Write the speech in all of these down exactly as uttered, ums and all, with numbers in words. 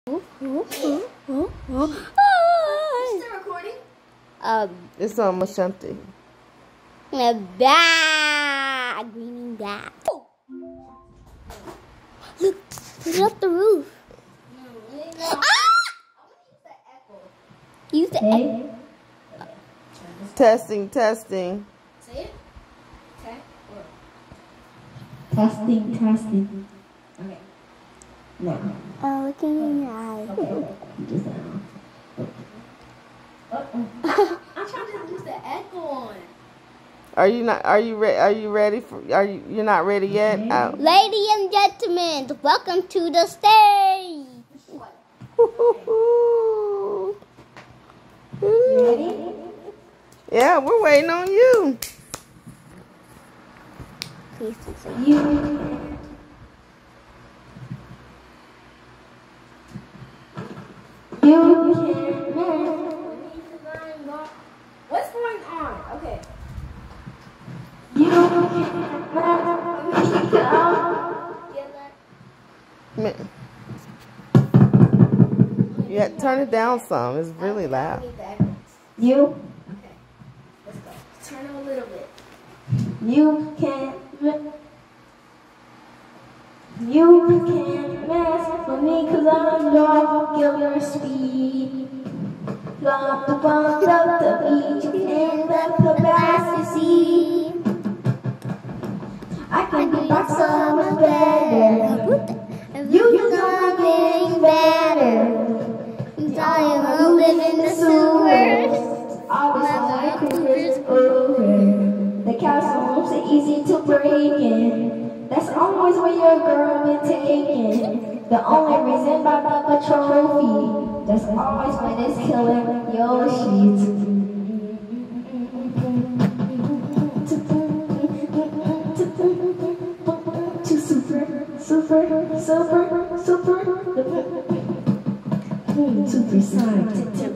Oh, oh, oh, oh, oh. Is it recording? Um, it's almost empty. A bag, green bag. Oh. Look, look up the roof. No, no. Ah! I want to use the echo. Use the Hey. egg. Okay. Testing, testing. Say it. Okay. Or... Testing, testing. Okay. No. Oh, look in your eye. Okay. Just now. Uh-oh. I'm trying to use the echo on. Are you not? Are you ready? Are you ready for? Are you? You're not ready yet? Okay. Out. Ladies and gentlemen, welcome to the stage. What? You ready? Yeah, we're waiting on you. Please don't say You. You can. What's going on? Okay. You can. Ma- Yeah, turn it down some. It's really loud. You. Okay. Let's go. Turn it a little bit. You can. You can't mess with me cause I'm your killer speed. Lock the bombs up the beach and the capacity. I can be back so much better. You just are getting better. I'm dying to live in the sewers. Always my career's over. The castle moves are easy to break in. That's always where your girl been taken. The only reason I got a trophy. That's always when it's killing your sheets. Too super, super, super, super, super sonic.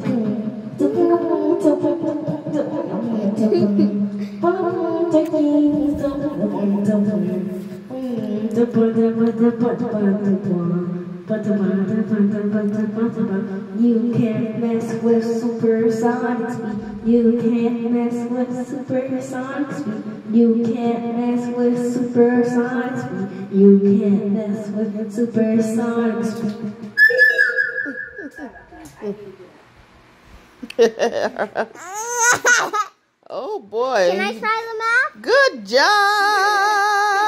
You can't mess with supersonic speed. You can't mess with supersonic speed. You can't mess with supersonic speed. You can't mess with supersonic speed. Oh boy. Can I try the map? Good job.